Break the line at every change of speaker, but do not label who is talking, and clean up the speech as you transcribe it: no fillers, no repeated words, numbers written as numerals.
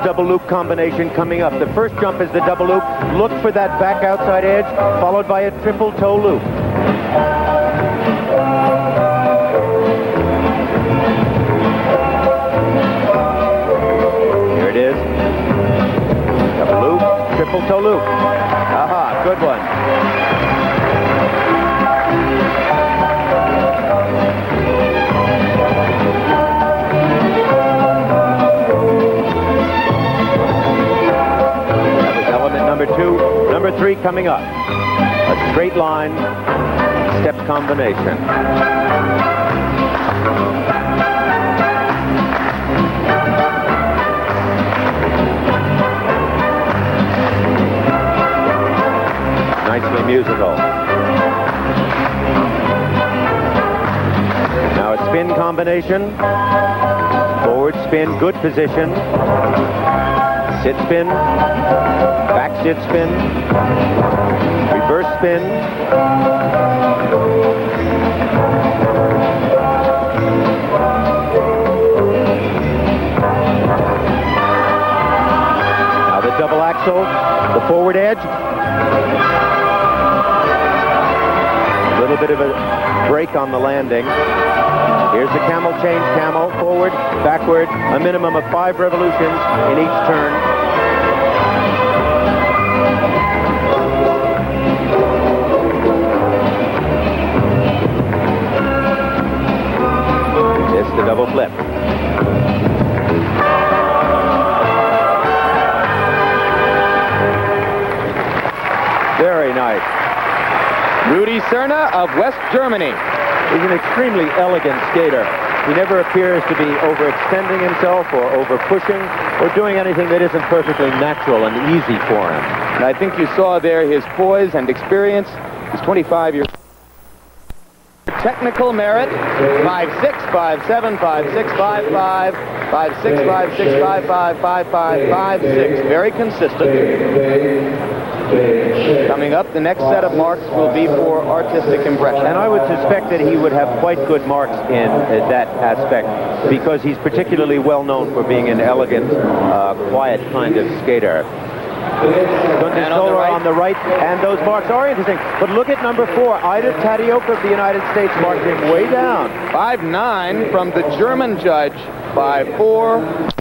double loop combination coming up. The first jump is the double loop. Look for that back outside edge, followed by a triple toe loop. Here it is. Double loop, triple toe loop. Aha, good one. Number 2, number 3 coming up. A straight line step combination. Nicely musical. Now a spin combination. Forward spin, good position. Sit spin. Back sit spin, reverse spin, now the double axel, the forward edge, a little bit of a break on the landing. Here's the camel change, camel, forward, backward, a minimum of 5 revolutions in each turn. The double flip. Very nice.
Rudi Cerne of West Germany.
He's an extremely elegant skater. He never appears to be overextending himself or over-pushing or doing anything that isn't perfectly natural and easy for him.
And I think you saw there his poise and experience. He's 25 years old. Technical merit, 5'6", 5'7", 5'6", 5'5", 5'6", 5'6", 5'5", 5'5", 5'6". Very consistent. Coming up, the next set of marks will be for artistic impression.
And I would suspect that he would have quite good marks in that aspect because he's particularly well known for being an elegant, quiet kind of skater.
And
on the right, and those marks are interesting. But look at number 4, Ida Tadioka of the United States, marked him way down.
5'9" from the German judge, 5'4",